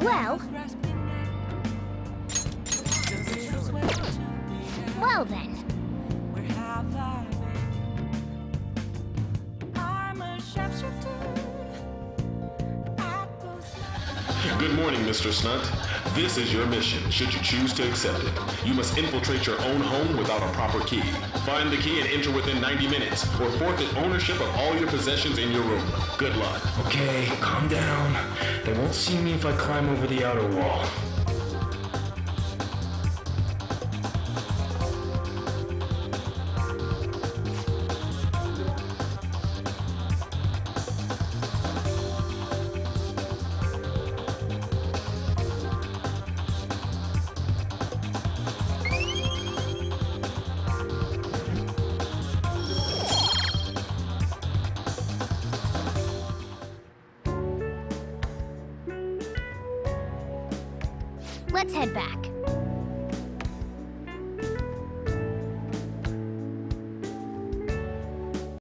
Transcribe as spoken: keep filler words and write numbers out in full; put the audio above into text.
Well... Well then. Good morning, Mister Snunt. This is your mission, should you choose to accept it. You must infiltrate your own home without a proper key. Find the key and enter within ninety minutes, or forfeit ownership of all your possessions in your room. Good luck. Okay, calm down. They won't see me if I climb over the outer wall. Let's head back.